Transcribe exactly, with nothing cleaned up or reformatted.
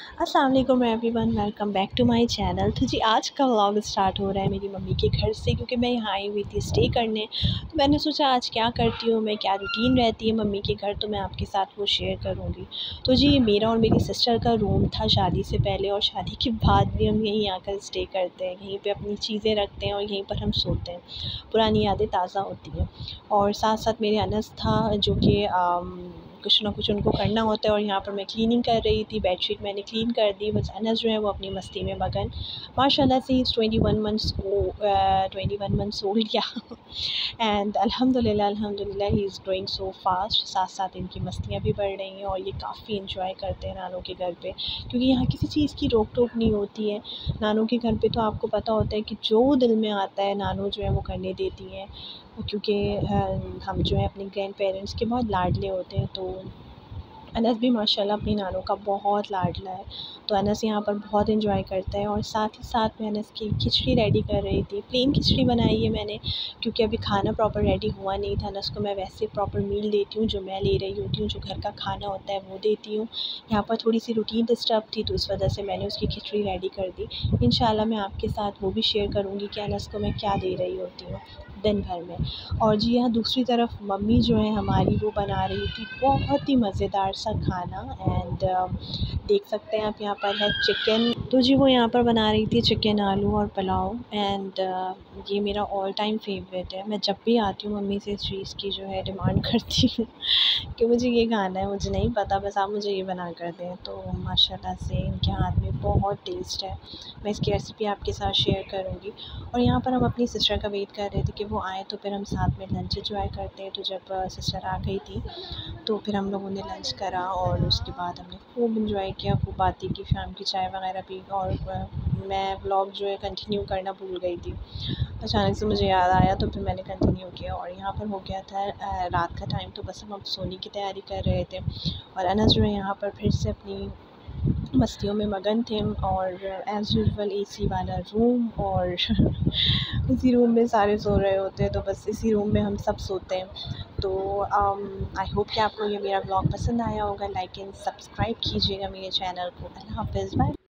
अस्सलाम वालेकुम everyone, welcome back to my channel. तो जी आज का व्लॉग स्टार्ट हो रहा है मेरी मम्मी के घर से, क्योंकि मैं यहाँ आई हुई थी स्टे करने। तो मैंने सोचा आज क्या करती हूँ मैं, क्या रूटीन रहती है मम्मी के घर, तो मैं आपके साथ वो शेयर करूँगी। तो जी मेरा और मेरी सिस्टर का रूम था शादी से पहले, और शादी के बाद भी हम यहीं आकर स्टे करते हैं, यहीं पर अपनी चीज़ें रखते हैं और यहीं पर हम सोते हैं। पुरानी यादें ताज़ा होती हैं। और साथ साथ मेरे अनस था जो कि कुछ ना कुछ उनको करना होता है, और यहाँ पर मैं क्लीनिंग कर रही थी। बेडशीट मैंने क्लीन कर दी, बस अनस जो है वो अपनी मस्ती में मगन। माशाल्लाह से is twenty one months oh twenty one months old या एंड अल्हम्दुलिल्लाह अल्हम्दुलिल्लाह he is growing so fast. साथ साथ इनकी मस्तियाँ भी बढ़ रही हैं और ये काफ़ी इंजॉय करते हैं नानों के घर पे, क्योंकि यहाँ किसी चीज़ की रोक टोक नहीं होती है। नानों के घर पे तो आपको पता होता है कि जो दिल में आता है नानू जो है वो करने देती हैं, क्योंकि हम जो है अपने ग्रैंड पेरेंट्स के बहुत लाडले होते हैं। तो अनस भी माशाल्लाह अपनी नानों का बहुत लाडला है, तो अनस यहाँ पर बहुत एंजॉय करता है। और साथ ही साथ मैं अनस की खिचड़ी रेडी कर रही थी। प्लेन खिचड़ी बनाई है मैंने, क्योंकि अभी खाना प्रॉपर रेडी हुआ नहीं था। अनस को मैं वैसे प्रॉपर मील देती हूँ जो मैं ले रही होती हूँ, जो घर का खाना होता है वो देती हूँ। यहाँ पर थोड़ी सी रूटीन डिस्टर्ब थी, तो इस वजह से मैंने उसकी खिचड़ी रेडी कर दी। इंशाल्लाह मैं आपके साथ वो भी शेयर करूँगी कि अनस को मैं क्या दे रही होती हूँ दिन भर में। और जी यहाँ दूसरी तरफ मम्मी जो है हमारी वो बना रही थी बहुत ही मज़ेदार सा खाना। एंड देख सकते हैं आप यहाँ पर है चिकन। तो जी वो यहाँ पर बना रही थी चिकन आलू और पुलाव। एंड ये मेरा ऑल टाइम फेवरेट है। मैं जब भी आती हूँ मम्मी से इस चीज़ की जो है डिमांड करती हूँ कि मुझे ये खाना है, मुझे नहीं पता, बस आप मुझे ये बना कर दें। तो माशाल्लाह से इनके हाथ में बहुत टेस्ट है। मैं इसकी रेसिपी आपके साथ शेयर करूँगी। और यहाँ पर हम अपनी सिस्टर का वेट कर रहे थे कि वो आए, तो फिर हम साथ में लंच एंजॉय करते हैं। तो जब सिस्टर आ गई थी तो फिर हम लोगों ने लंच करा, और उसके बाद हमने खूब इंजॉय किया, खूब बातें की, शाम की चाय वगैरह पी। और मैं व्लॉग जो है कंटिन्यू करना भूल गई थी, अचानक से मुझे याद आया तो फिर मैंने कंटिन्यू किया। और यहाँ पर हो गया था रात का टाइम, तो बस हम अब सोने की तैयारी कर रहे थे। और अनस जो है यहाँ पर फिर से अपनी मस्तियों में मगन थे। और एज़ यूजुअल एसी वाला रूम, और उसी रूम में सारे सो रहे होते हैं, तो बस इसी रूम में हम सब सोते हैं। तो आई होप कि आपको ये मेरा व्लॉग पसंद आया होगा। लाइक एंड सब्सक्राइब कीजिएगा मेरे चैनल को। अल्लाह हाफ़िज़, बाय।